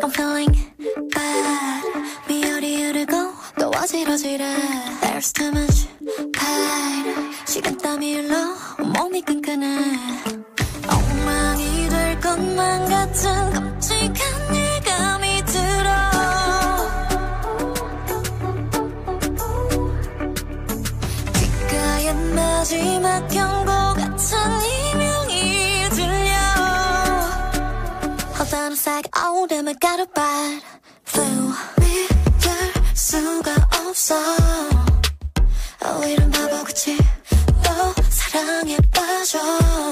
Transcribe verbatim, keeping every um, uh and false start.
I'm feeling bad. 미열이 흐르고 또 어지러지래. There's too much pain. 시간 땀이 흘러 몸이 끈끈해. 엉망이 될 것만 같은 끔찍한 예감이 들어. 귓가에 마지막 경고 같은 이명이 들려. Hold on a sec, oh damn I got a bad flu. 믿을 수가 없어. Oh 이런 바보 그치 또 사랑에 빠져.